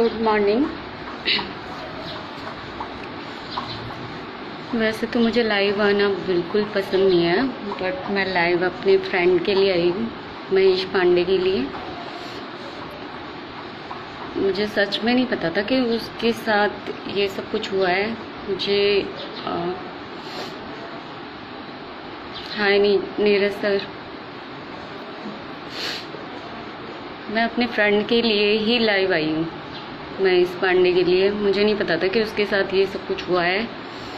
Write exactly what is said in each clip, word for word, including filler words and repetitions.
Good morning. वैसे तो मुझे लाइव आना बिल्कुल पसंद नहीं है, बट मैं लाइव अपने फ्रेंड के लिए आई हूँ, महेश पांडे के लिए। मुझे सच में नहीं पता था कि उसके साथ ये सब कुछ हुआ है। मुझे आ, हाय नी नीरज सर, मैं अपने फ्रेंड के लिए ही लाइव आई हूँ, महेश पांडे के लिए। मुझे नहीं पता था कि उसके साथ ये सब कुछ हुआ है।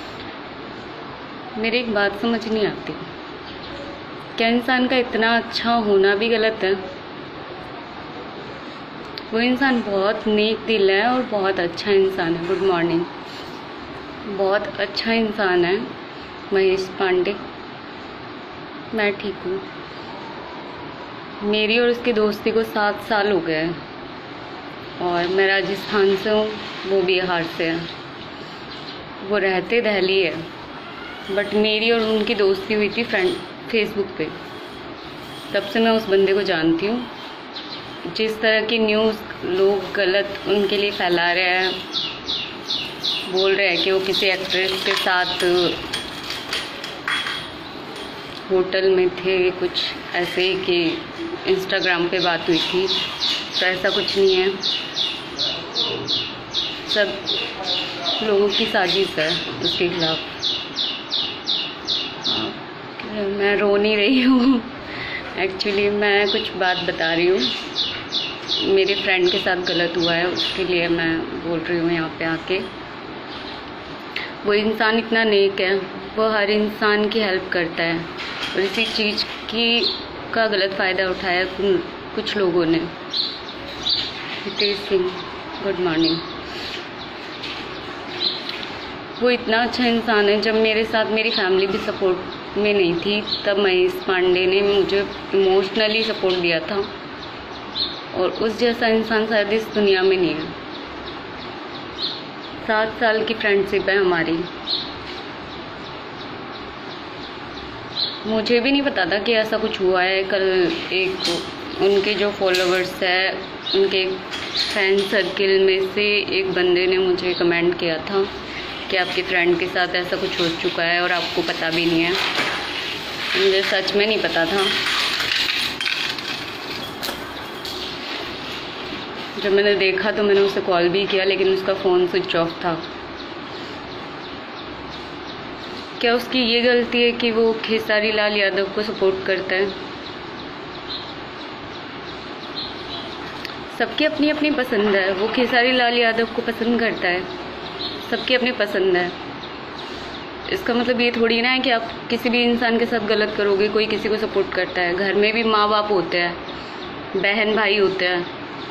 मेरी एक बात समझ नहीं आती, क्या इंसान का इतना अच्छा होना भी गलत है? वो इंसान बहुत नेक दिल है और बहुत अच्छा इंसान है। Good morning. बहुत अच्छा इंसान है महेश पांडे। मैं ठीक हूँ। मेरी और उसकी दोस्ती को सात साल हो गए और मैं राजस्थान से हूँ, वो बिहार से है। वो रहते दिल्ली है, बट मेरी और उनकी दोस्ती हुई थी फ्रेंड फेसबुक पे। तब से मैं उस बंदे को जानती हूँ। जिस तरह की न्यूज़ लोग गलत उनके लिए फैला रहे हैं, बोल रहे हैं कि वो किसी एक्ट्रेस के साथ होटल में थे, कुछ ऐसे ही कि इंस्टाग्राम पे बात हुई थी, तो ऐसा कुछ नहीं है। सब लोगों की साजिश है उसके खिलाफ। मैं रो नहीं रही हूँ, एक्चुअली मैं कुछ बात बता रही हूँ। मेरे फ्रेंड के साथ गलत हुआ है, उसके लिए मैं बोल रही हूँ यहाँ पे आके। वो इंसान इतना नेक है, वो हर इंसान की हेल्प करता है, और इसी चीज़ की का गलत फ़ायदा उठाया कुछ लोगों ने। Hitesh Singh, good morning. वो इतना अच्छा इंसान है। जब मेरे साथ मेरी फैमिली भी सपोर्ट में नहीं थी, तब महेश पांडे ने मुझे इमोशनली सपोर्ट दिया था, और उस जैसा इंसान शायद इस दुनिया में नहीं है। सात साल की फ्रेंडशिप है हमारी। मुझे भी नहीं पता था कि ऐसा कुछ हुआ है। कल एक उनके जो फॉलोवर्स है, उनके फ्रेंड सर्किल में से एक बंदे ने मुझे कमेंट किया था कि आपके फ्रेंड के साथ ऐसा कुछ हो चुका है और आपको पता भी नहीं है। मुझे सच में नहीं पता था। जब मैंने देखा तो मैंने उसे कॉल भी किया, लेकिन उसका फ़ोन स्विच ऑफ था। क्या उसकी ये गलती है कि वो खेसारी लाल यादव को सपोर्ट करता है? सबकी अपनी अपनी पसंद है। वो खेसारी लाल यादव को पसंद करता है, सबकी अपनी पसंद है। इसका मतलब ये थोड़ी ना है कि आप किसी भी इंसान के साथ गलत करोगे। कोई किसी को सपोर्ट करता है। घर में भी माँ बाप होते हैं, बहन भाई होते हैं।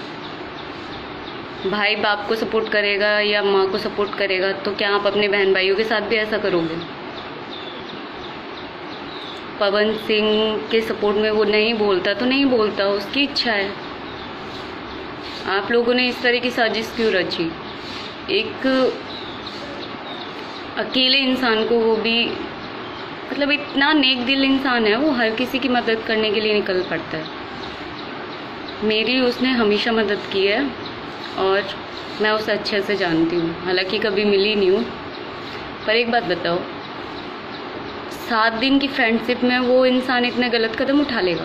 भाई बाप को सपोर्ट करेगा या माँ को सपोर्ट करेगा, तो क्या आप अपने बहन भाइयों के साथ भी ऐसा करोगे? पवन सिंह के सपोर्ट में वो नहीं बोलता तो नहीं बोलता, उसकी इच्छा है। आप लोगों ने इस तरह की साजिश क्यों रची? एक अकेले इंसान को, वो भी मतलब इतना नेक दिल इंसान है, वो हर किसी की मदद करने के लिए निकल पड़ता है। मेरी उसने हमेशा मदद की है और मैं उसे अच्छे से जानती हूँ। हालांकि कभी मिली नहीं हूँ, पर एक बात बताओ, सात दिन की फ्रेंडशिप में वो इंसान इतने गलत कदम उठा लेगा?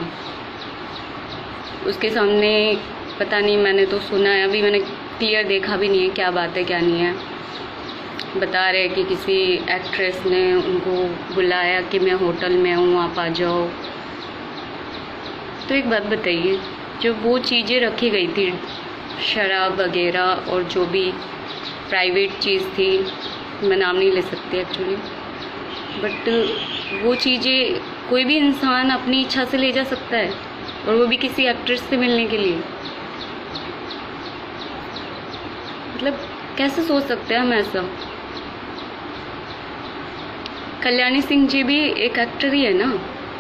उसके सामने पता नहीं, मैंने तो सुना है, अभी मैंने क्लियर देखा भी नहीं है क्या बात है क्या नहीं है। बता रहे कि किसी एक्ट्रेस ने उनको बुलाया कि मैं होटल में हूँ, आप आ जाओ। तो एक बात बताइए, जो वो चीज़ें रखी गई थी, शराब वगैरह और जो भी प्राइवेट चीज़ थी, मैं नाम नहीं ले सकती एक्चुअली, बट वो चीज़ें कोई भी इंसान अपनी इच्छा से ले जा सकता है, और वो भी किसी एक्ट्रेस से मिलने के लिए। मतलब कैसे सोच सकते हैं हम ऐसा? कल्याणी सिंह जी भी एक एक्टर ही है ना,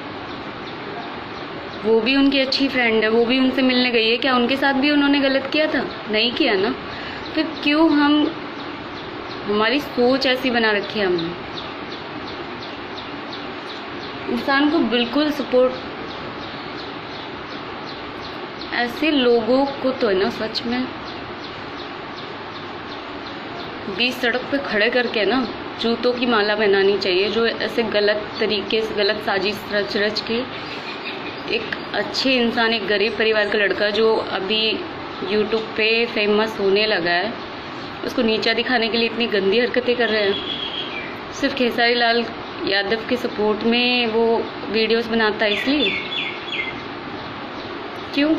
वो भी उनकी अच्छी फ्रेंड है, वो भी उनसे मिलने गई है। क्या उनके साथ भी उन्होंने गलत किया था? नहीं किया ना। फिर क्यों हम, हमारी सोच ऐसी बना रखी है हमने। इंसान को बिल्कुल सपोर्ट, ऐसे लोगों को तो है ना, सच में बीच सड़क पे खड़े करके ना जूतों की माला पहनानी चाहिए, जो ऐसे गलत तरीके से गलत साजिश रच रच के एक अच्छे इंसान, एक गरीब परिवार का लड़का जो अभी यूट्यूब पे फेमस होने लगा है, उसको नीचा दिखाने के लिए इतनी गंदी हरकतें कर रहे हैं। सिर्फ खेसारी लाल यादव के सपोर्ट में वो वीडियोस बनाता है, इसलिए क्यों?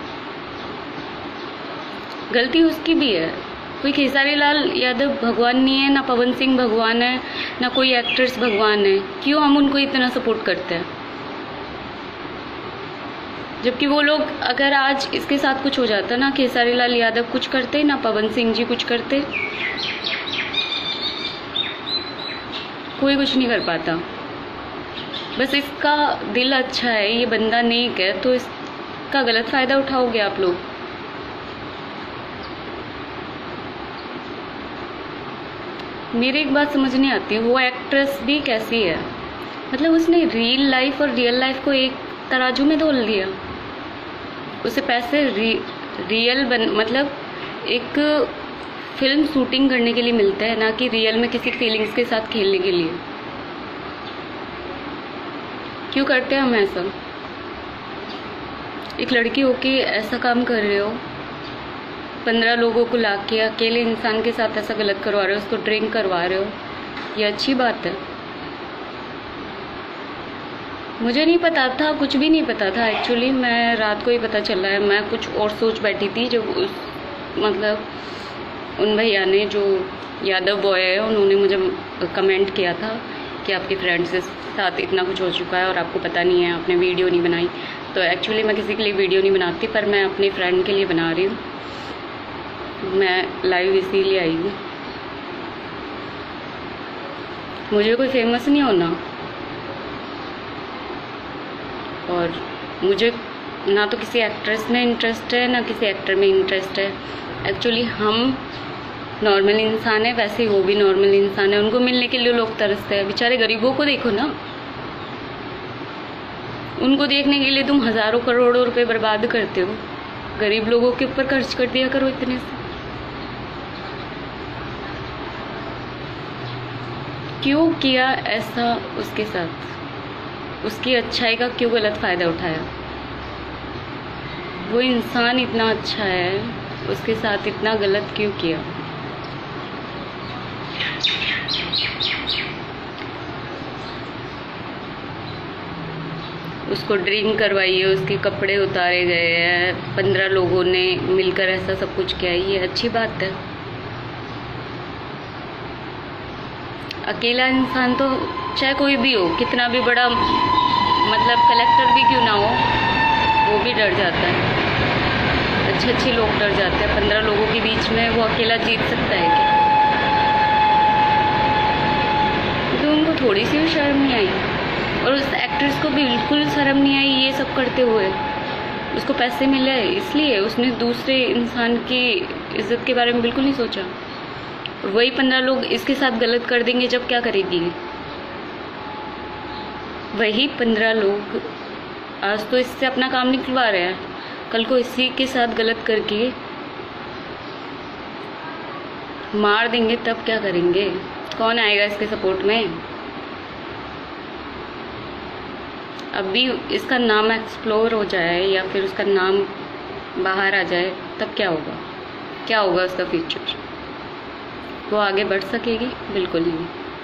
गलती उसकी भी है। कोई खेसारी लाल यादव भगवान नहीं है, ना पवन सिंह भगवान है, ना कोई एक्ट्रेस भगवान है। क्यों हम उनको इतना सपोर्ट करते हैं? जबकि वो लोग, अगर आज इसके साथ कुछ हो जाता ना, खेसारी लाल यादव कुछ करते, ना पवन सिंह जी कुछ करते, कोई कुछ नहीं कर पाता। बस इसका दिल अच्छा है, ये बंदा नेक है, तो इसका गलत फायदा उठाओगे आप लोग। मेरी एक बात समझ नहीं आती, वो एक्ट्रेस भी कैसी है? मतलब उसने रियल लाइफ और रियल लाइफ को एक तराजू में तोल दिया। उसे पैसे रि, रियल बन मतलब एक फिल्म शूटिंग करने के लिए मिलते हैं, ना कि रियल में किसी फीलिंग्स के साथ खेलने के लिए। क्यों करते हैं हम ऐसा? एक लड़की होके ऐसा काम कर रहे हो, पंद्रह लोगों को लाके अकेले इंसान के साथ ऐसा गलत करवा रहे हो, उसको ड्रिंक करवा रहे हो, ये अच्छी बात है? मुझे नहीं पता था, कुछ भी नहीं पता था एक्चुअली। मैं रात को ही पता चला है, मैं कुछ और सोच बैठी थी जब उस मतलब उन भैया ने, जो यादव बॉय है, उन्होंने मुझे कमेंट किया था कि आपके फ्रेंड्स के साथ इतना कुछ हो चुका है और आपको पता नहीं है, आपने वीडियो नहीं बनाई। तो एक्चुअली मैं किसी के लिए वीडियो नहीं बनाती, पर मैं अपने फ्रेंड के लिए बना रही हूँ। मैं लाइव इसीलिए आई हूँ। मुझे कोई फेमस नहीं होना, और मुझे ना तो किसी एक्ट्रेस में इंटरेस्ट है, ना किसी एक्टर में इंटरेस्ट है। एक्चुअली हम नॉर्मल इंसान है, वैसे वो भी नॉर्मल इंसान है, उनको मिलने के लिए लोग तरसते हैं। बेचारे गरीबों को देखो ना, उनको देखने के लिए तुम हजारों करोड़ों रुपए बर्बाद करते हो, गरीब लोगों के ऊपर खर्च कर दिया करो इतने से। क्यों किया ऐसा उसके साथ? उसकी अच्छाई का क्यों गलत फायदा उठाया? वो इंसान इतना अच्छा है, उसके साथ इतना गलत क्यों किया? उसको ड्रिंक करवाई है, उसके कपड़े उतारे गए हैं, पंद्रह लोगों ने मिलकर ऐसा सब कुछ किया, ये अच्छी बात है? अकेला इंसान तो, चाहे कोई भी हो, कितना भी बड़ा मतलब कलेक्टर भी क्यों ना हो, वो भी डर जाता है। अच्छे अच्छे लोग डर जाते हैं। पंद्रह लोगों के बीच में वो अकेला जीत सकता है क्या? तो उनको थोड़ी सी भी शर्म नहीं आई, और उस एक्ट्रेस को भी बिल्कुल शर्म नहीं आई ये सब करते हुए। उसको पैसे मिले इसलिए उसने दूसरे इंसान की इज्जत के बारे में बिल्कुल नहीं सोचा। और वही पंद्रह लोग इसके साथ गलत कर देंगे जब क्या करेगी? वही पंद्रह लोग आज तो इससे अपना काम निकलवा रहे हैं, कल को इसी के साथ गलत करके मार देंगे, तब क्या करेंगे? कौन आएगा इसके सपोर्ट में? अभी इसका नाम एक्सप्लोर हो जाए या फिर उसका नाम बाहर आ जाए, तब क्या होगा? क्या होगा उसका फ्यूचर? वो आगे बढ़ सकेगी? बिल्कुल नहीं।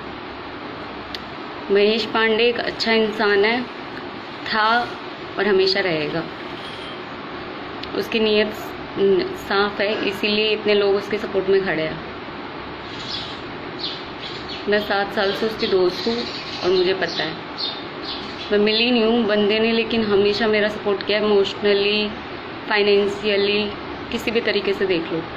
महेश पांडे एक अच्छा इंसान है, था और हमेशा रहेगा। उसकी नीयत साफ है, इसीलिए इतने लोग उसके सपोर्ट में खड़े हैं। मैं सात साल से उसकी दोस्त हूँ और मुझे पता है, मैं मिली नहीं हूँ बंदे ने, लेकिन हमेशा मेरा सपोर्ट किया है, इमोशनली, फाइनेंशियली, किसी भी तरीके से देख लो।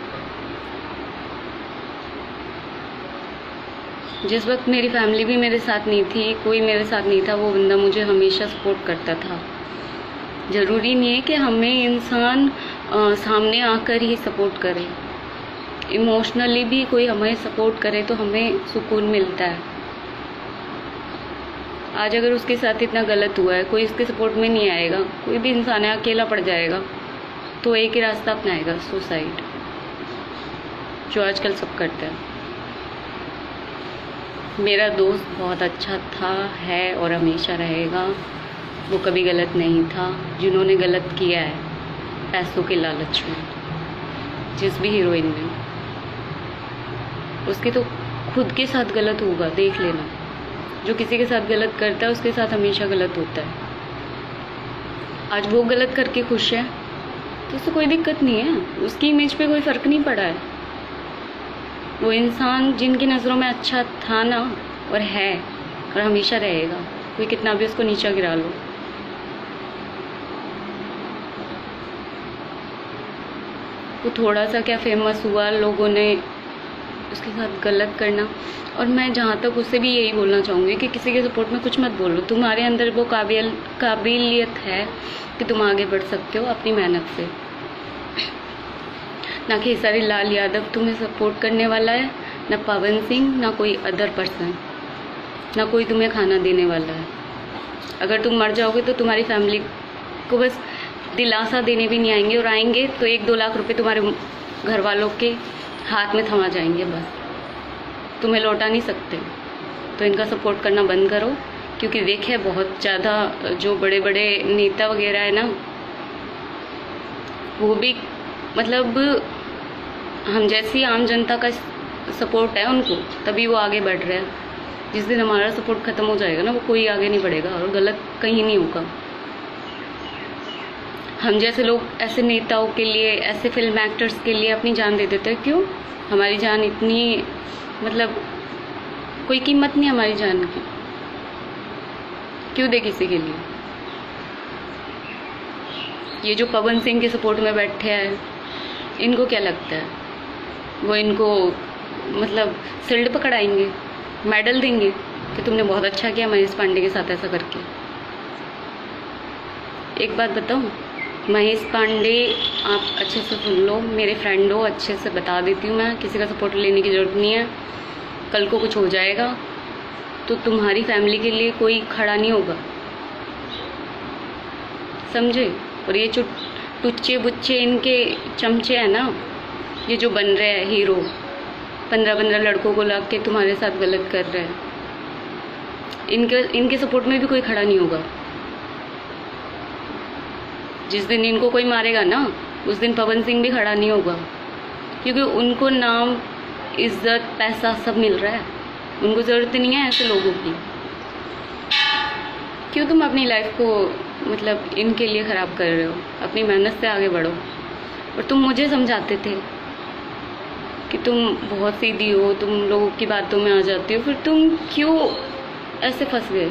जिस वक्त मेरी फैमिली भी मेरे साथ नहीं थी, कोई मेरे साथ नहीं था, वो बंदा मुझे हमेशा सपोर्ट करता था। ज़रूरी नहीं है कि हमें इंसान आ, सामने आकर ही सपोर्ट करे, इमोशनली भी कोई हमें सपोर्ट करे तो हमें सुकून मिलता है। आज अगर उसके साथ इतना गलत हुआ है, कोई इसके सपोर्ट में नहीं आएगा, कोई भी इंसान है अकेला पड़ जाएगा, तो एक ही रास्ता अपनाएगा, सुसाइड। जो आजकल सब करते हैं। मेरा दोस्त बहुत अच्छा था, है और हमेशा रहेगा। वो कभी गलत नहीं था। जिन्होंने गलत किया है पैसों के लालच में, जिस भी हीरोइन ने, उसके तो खुद के साथ गलत होगा, देख लेना। जो किसी के साथ गलत करता है उसके साथ हमेशा गलत होता है। आज वो गलत करके खुश है तो उससे कोई दिक्कत नहीं है, उसकी इमेज पे कोई फ़र्क नहीं पड़ा है। वो इंसान जिनकी नज़रों में अच्छा था ना, और है और हमेशा रहेगा, कोई कितना भी उसको नीचा गिरा लो। वो थोड़ा सा क्या फेमस हुआ, लोगों ने उसके साथ गलत करना। और मैं जहाँ तक उससे भी यही बोलना चाहूँगी कि किसी के सपोर्ट में कुछ मत बोलो। तुम्हारे अंदर वो काबिल काबिलियत है कि तुम आगे बढ़ सकते हो अपनी मेहनत से। ना खेसारी लाल यादव तुम्हें सपोर्ट करने वाला है, ना पवन सिंह, ना कोई अदर पर्सन, ना कोई तुम्हें खाना देने वाला है। अगर तुम मर जाओगे तो तुम्हारी फैमिली को बस दिलासा देने भी नहीं आएंगे, और आएंगे तो एक दो लाख रुपए तुम्हारे घर वालों के हाथ में थमा जाएंगे, बस तुम्हें लौटा नहीं सकते। तो इनका सपोर्ट करना बंद करो, क्योंकि देखे बहुत ज़्यादा जो बड़े बड़े नेता वगैरह है ना, वो भी मतलब हम जैसी आम जनता का सपोर्ट है उनको, तभी वो आगे बढ़ रहे हैं। जिस दिन हमारा सपोर्ट ख़त्म हो जाएगा ना, वो कोई आगे नहीं बढ़ेगा और गलत कहीं नहीं होगा। हम जैसे लोग ऐसे नेताओं के लिए, ऐसे फिल्म एक्टर्स के लिए अपनी जान दे देते हैं। क्यों? हमारी जान इतनी, मतलब कोई कीमत नहीं हमारी जान की, क्यों दे किसी के लिए? ये जो पवन सिंह के सपोर्ट में बैठे हैं, इनको क्या लगता है वो इनको मतलब शील्ड पकड़ाएंगे, मेडल देंगे कि तुमने बहुत अच्छा किया महेश पांडे के साथ ऐसा करके? एक बात बताऊं, महेश पांडे आप अच्छे से सुन लो, मेरे फ्रेंड हो, अच्छे से बता देती हूँ मैं, किसी का सपोर्ट लेने की ज़रूरत नहीं है। कल को कुछ हो जाएगा तो तुम्हारी फैमिली के लिए कोई खड़ा नहीं होगा, समझे? और ये जो टुच्चे बुच्चे इनके चमचे हैं ना, ये जो बन रहे हैं हीरो, पंद्रह पंद्रह लड़कों को ला के तुम्हारे साथ गलत कर रहे हैं, इनके इनके सपोर्ट में भी कोई खड़ा नहीं होगा। जिस दिन इनको कोई मारेगा ना, उस दिन पवन सिंह भी खड़ा नहीं होगा, क्योंकि उनको नाम, इज्जत, पैसा सब मिल रहा है। उनको ज़रूरत नहीं है ऐसे लोगों की। क्यों तुम अपनी लाइफ को मतलब इनके लिए ख़राब कर रहे हो? अपनी मेहनत से आगे बढ़ो। और तुम मुझे समझाते थे कि तुम बहुत सीधी हो, तुम लोगों की बातों में आ जाती हो, फिर तुम क्यों ऐसे फंस गए?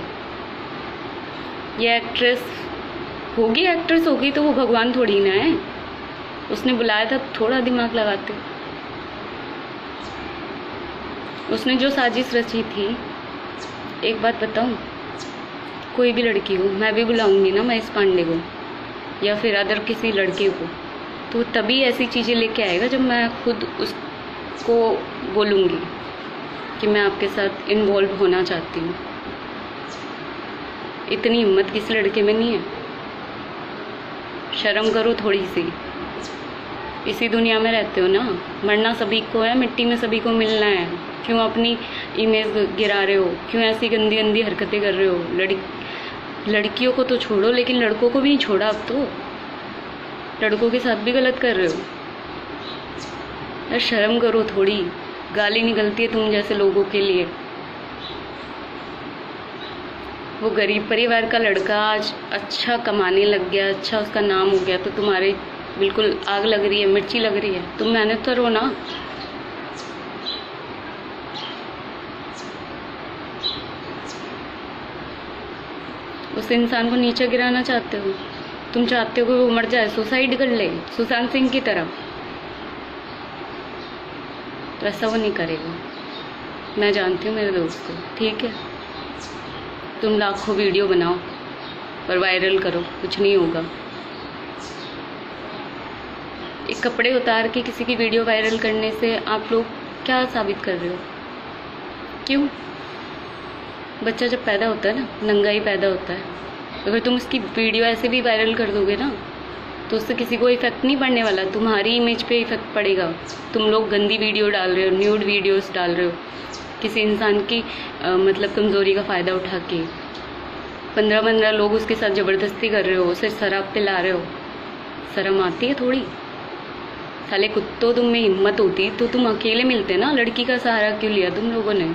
ये एक्ट्रेस होगी, एक्ट्रेस होगी तो वो भगवान थोड़ी ना है। उसने बुलाया था, थोड़ा दिमाग लगाते। उसने जो साजिश रची थी, एक बात बताऊं, कोई भी लड़की हो, मैं भी बुलाऊंगी ना महेश पांडे को या फिर अदर किसी लड़के को, तो तभी ऐसी चीज़ें लेके आएगा जब मैं खुद उसको बोलूँगी कि मैं आपके साथ इन्वॉल्व होना चाहती हूँ। इतनी हिम्मत किसी लड़के में नहीं है। शर्म करो थोड़ी सी। इसी दुनिया में रहते हो ना, मरना सभी को है, मिट्टी में सभी को मिलना है। क्यों अपनी इमेज गिरा रहे हो? क्यों ऐसी गंदी गंदी हरकतें कर रहे हो? लड़की लड़कियों को तो छोड़ो, लेकिन लड़कों को भी नहीं छोड़ा अब तो। लड़कों के साथ भी गलत कर रहे हो यार, शर्म करो थोड़ी। गाली निकलती है तुम जैसे लोगों के लिए। वो गरीब परिवार का लड़का आज अच्छा कमाने लग गया, अच्छा उसका नाम हो गया, तो तुम्हारे बिल्कुल आग लग रही है, मिर्ची लग रही है। तुम मेहनत करो ना। उस इंसान को नीचे गिराना चाहते हो? तुम चाहते हो कि वो मर जाए, सुसाइड कर ले, सुशांत सिंह की तरह? तो ऐसा वो नहीं करेगा, मैं जानती हूँ मेरे दोस्त को, ठीक है? तुम लाखों वीडियो बनाओ और वायरल करो, कुछ नहीं होगा। एक कपड़े उतार के किसी की वीडियो वायरल करने से आप लोग क्या साबित कर रहे हो? क्यों? बच्चा जब पैदा होता है ना, नंगा ही पैदा होता है। अगर तुम उसकी वीडियो ऐसे भी वायरल कर दोगे ना, तो उससे किसी को इफेक्ट नहीं पड़ने वाला, तुम्हारी इमेज पे इफेक्ट पड़ेगा। तुम लोग गंदी वीडियो डाल रहे हो, न्यूड वीडियोस डाल रहे हो, किसी इंसान की आ, मतलब कमज़ोरी का फ़ायदा उठा के पंद्रह पंद्रह लोग उसके साथ ज़बरदस्ती कर रहे हो, उसे शराब पिला रहे हो। शर्म आती है थोड़ी? साले कुत्तों, तुम में हिम्मत होती तो तुम अकेले मिलते ना, लड़की का सहारा क्यों लिया तुम लोगों ने?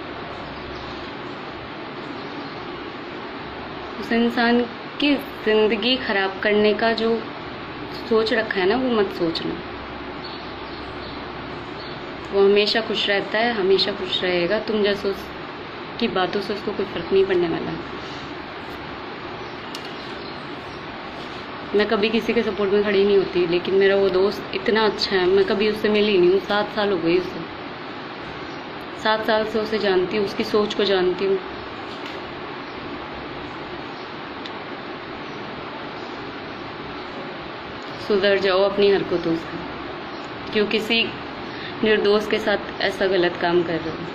उस इंसान की ज़िंदगी खराब करने का जो सोच रखा है ना, वो मत सोचना। वो हमेशा खुश रहता है, हमेशा खुश रहेगा। तुम जैसे उसकी बातों से उसको कोई फ़र्क नहीं पड़ने वाला। मैं कभी किसी के सपोर्ट में खड़ी नहीं होती, लेकिन मेरा वो दोस्त इतना अच्छा है, मैं कभी उससे मिली नहीं हूँ। सात साल हो गई उसे, सात साल से उसे जानती हूँ, उसकी सोच को जानती हूँ। सुधर जाओ अपनी हरकतों से, क्यों किसी निर्दोष के साथ ऐसा गलत काम कर रहे हो।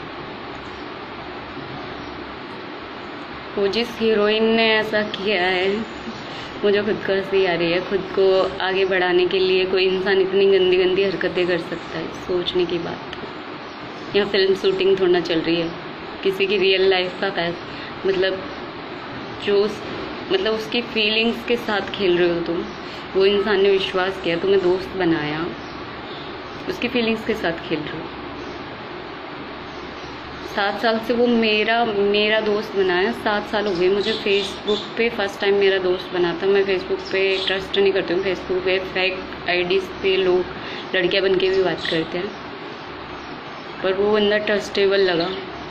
वो जिस हीरोइन ने ऐसा किया है, मुझे खुद को हंसी आ रही है। खुद को आगे बढ़ाने के लिए कोई इंसान इतनी गंदी गंदी हरकतें कर सकता है, सोचने की बात है। यहाँ फिल्म शूटिंग थोड़ा चल रही है, किसी की रियल लाइफ का पैस मतलब जो उस, मतलब उसकी फीलिंग्स के साथ खेल रहे हो तुम। वो इंसान ने विश्वास किया, तुम्हें दोस्त बनाया, उसकी फीलिंग्स के साथ खेल रहे हो। सात साल से वो मेरा मेरा दोस्त बनाया। सात साल हो गए मुझे फेसबुक पे फर्स्ट टाइम मेरा दोस्त बना था। मैं फेसबुक पे ट्रस्ट नहीं करती हूँ। फेसबुक पे फेक आईडीज़ पे लोग लड़कियां बन के भी बात करते हैं, पर वो बंदा ट्रस्टेबल लगा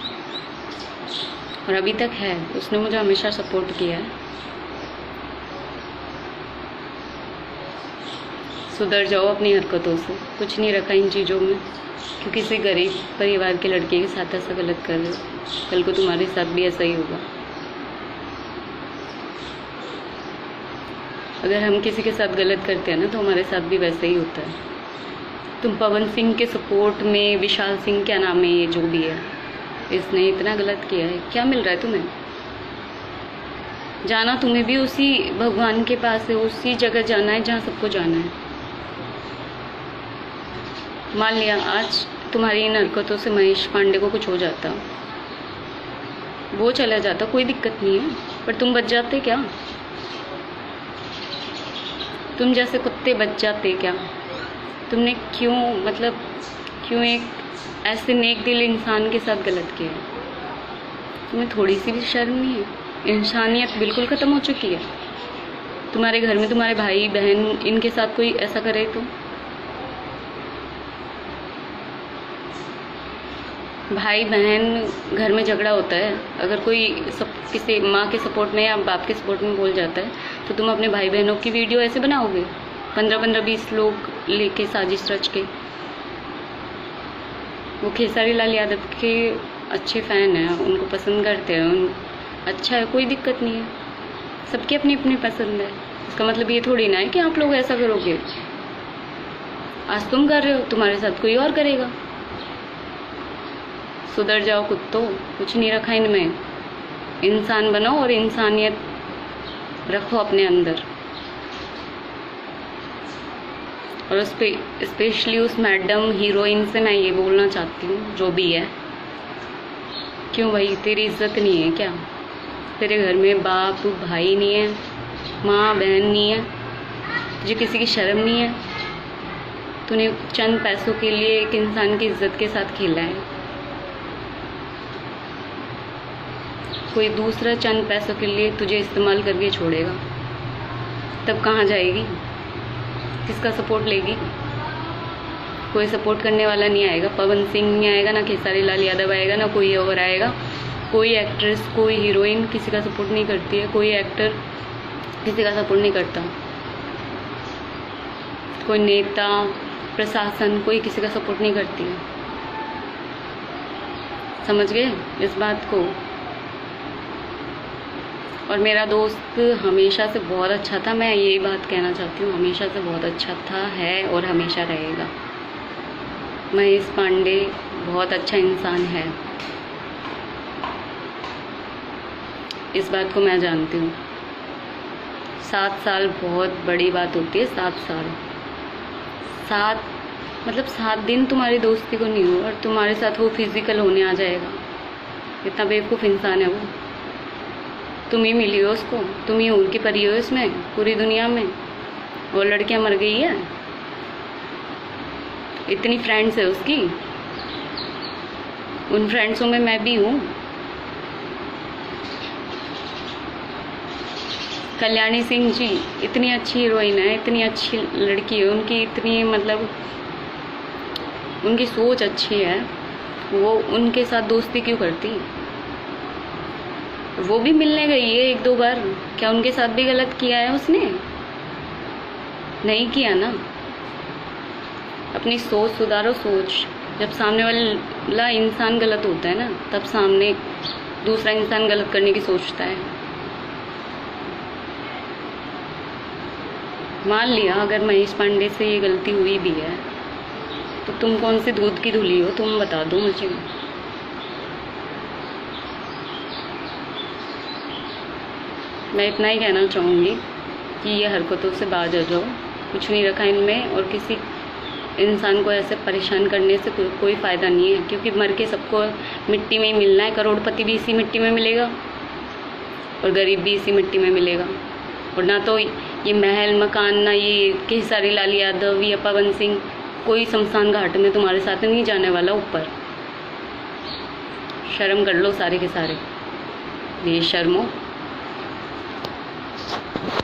और अभी तक है। उसने मुझे हमेशा सपोर्ट किया है। सुधर जाओ अपनी हरकतों से, कुछ नहीं रखा इन चीज़ों में। क्योंकि किसी गरीब परिवार के लड़के के साथ ऐसा गलत कर रहे हो, कल को तुम्हारे साथ भी ऐसा ही होगा। अगर हम किसी के साथ गलत करते हैं ना, तो हमारे साथ भी वैसा ही होता है। तुम पवन सिंह के सपोर्ट में, विशाल सिंह क्या नाम है ये जो भी है, इसने इतना गलत किया है, क्या मिल रहा है तुम्हें? जाना तुम्हें भी उसी भगवान के पास है, उसी जगह जाना है जहाँ सबको जाना है। मान लिया आज तुम्हारी इन हरकतों से महेश पांडे को कुछ हो जाता, वो चला जाता, कोई दिक्कत नहीं है, पर तुम बच जाते क्या? तुम जैसे कुत्ते बच जाते क्या? तुमने क्यों, मतलब क्यों एक ऐसे नेक दिल इंसान के साथ गलत किया? तुम्हें थोड़ी सी भी शर्म नहीं है? इंसानियत बिल्कुल ख़त्म हो चुकी है। तुम्हारे घर में तुम्हारे भाई बहन इनके साथ कोई ऐसा करे तो, भाई बहन घर में झगड़ा होता है, अगर कोई सब किसी माँ के सपोर्ट में या बाप के सपोर्ट में बोल जाता है, तो तुम अपने भाई बहनों की वीडियो ऐसे बनाओगे? पंद्रह पंद्रह बीस लोग लेके साजिश रच के। वो खेसारी लाल यादव के अच्छे फ़ैन हैं, उनको पसंद करते हैं, उन अच्छा है, कोई दिक्कत नहीं है। सबकी अपनी अपनी पसंद है। इसका मतलब ये थोड़ी ना है कि आप लोग ऐसा करोगे। आज तुम कर रहे हो, तुम्हारे साथ कोई और करेगा। सुधर जाओ कुत्तों, कुछ नहीं रखा इनमें। इंसान बनो और इंसानियत रखो अपने अंदर। और उस पर स्पेशली उस मैडम हीरोइन से मैं ये बोलना चाहती हूँ, जो भी है, क्यों भाई तेरी इज्जत नहीं है क्या? तेरे घर में बाप भाई नहीं है, माँ बहन नहीं है, तुझे किसी की शर्म नहीं है? तूने चंद पैसों के लिए एक इंसान की इज्जत के साथ खेला है। कोई दूसरा चंद पैसों के लिए तुझे इस्तेमाल करके छोड़ेगा, तब कहाँ जाएगी? किसका सपोर्ट लेगी? कोई सपोर्ट करने वाला नहीं आएगा। पवन सिंह नहीं आएगा, ना खेसारी लाल यादव आएगा, ना कोई और आएगा। कोई एक्ट्रेस, कोई हीरोइन किसी का सपोर्ट नहीं करती है, कोई एक्टर किसी का सपोर्ट नहीं करता, कोई नेता प्रशासन कोई किसी का सपोर्ट नहीं करती है। समझ गए इस बात को? और मेरा दोस्त हमेशा से बहुत अच्छा था, मैं यही बात कहना चाहती हूँ, हमेशा से बहुत अच्छा था, है और हमेशा रहेगा। महेश पांडे बहुत अच्छा इंसान है, इस बात को मैं जानती हूँ। सात साल बहुत बड़ी बात होती है। सात साल सात मतलब सात दिन तुम्हारी दोस्ती को नहीं हो और तुम्हारे साथ वो फिजिकल होने आ जाएगा। इतना बेवकूफ़ इंसान है वो। तुम ही मिली हो उसको, तुम ही उड़ की परी हो इसमें पूरी दुनिया में। वो लड़कियां मर गई है, इतनी फ्रेंड्स है उसकी, उन फ्रेंड्सों में मैं भी हूँ। कल्याणी सिंह जी इतनी अच्छी हीरोइन है, इतनी अच्छी लड़की है, उनकी इतनी मतलब उनकी सोच अच्छी है, वो उनके साथ दोस्ती क्यों करती? वो भी मिलने गई है एक दो बार, क्या उनके साथ भी गलत किया है उसने? नहीं किया ना। अपनी सोच सुधारो, सोच। जब सामने वाला इंसान गलत होता है ना, तब सामने दूसरा इंसान गलत करने की सोचता है। मान लिया अगर महेश पांडे से ये गलती हुई भी है, तो तुम कौन सी दूध की धुली हो, तुम बता दो मुझे। मैं इतना ही कहना चाहूँगी कि ये हरकतों से बाज आ जाओ। कुछ नहीं रखा इनमें, और किसी इंसान को ऐसे परेशान करने से को, कोई फ़ायदा नहीं है, क्योंकि मर के सबको मिट्टी में ही मिलना है। करोड़पति भी इसी मिट्टी में मिलेगा और गरीब भी इसी मिट्टी में मिलेगा। और ना तो ये महल मकान, ना ये केसरी लाल यादव या पवन सिंह, कोई शमशान घाट में तुम्हारे साथ नहीं जाने वाला ऊपर। शर्म कर लो सारे के सारे, बेशर्मो।